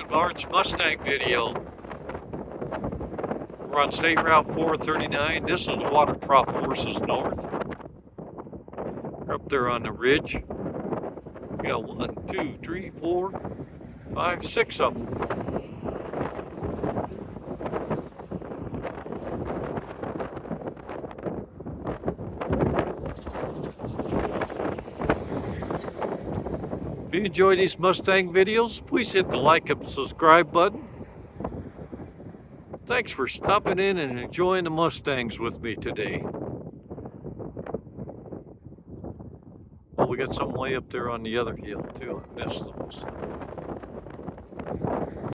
March Mustang video. We're on State Route 439. This is the water trough horses north. We're up there on the ridge. We got 1, 2, 3, 4, 5, 6 of them. If you enjoy these Mustang videos, please hit the like and subscribe button. Thanks for stopping in and enjoying the Mustangs with me today. Oh, we got some way up there on the other hill too. I missed those.